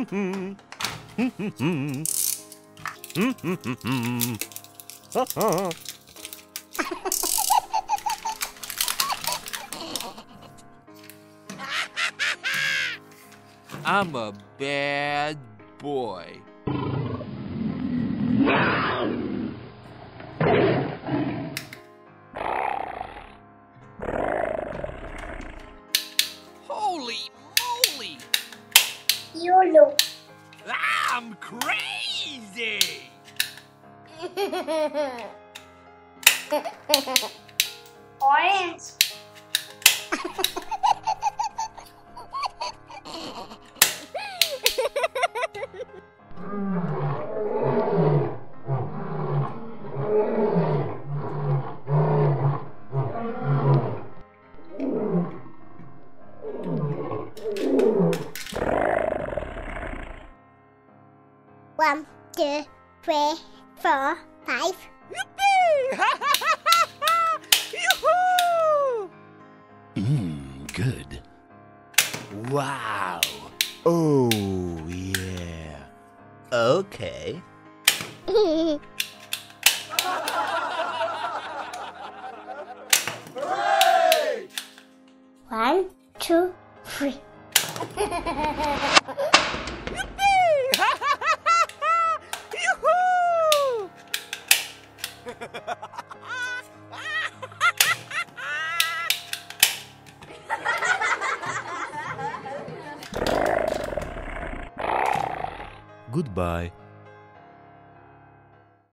I'm a bad boy. Holy moly! YOLO. I'm crazy! Orange. One, two, three, four, five. Yippee! Yoo-hoo! Good. Wow. Oh, yeah. Okay. One, two, three. Yoo-hoo! Goodbye.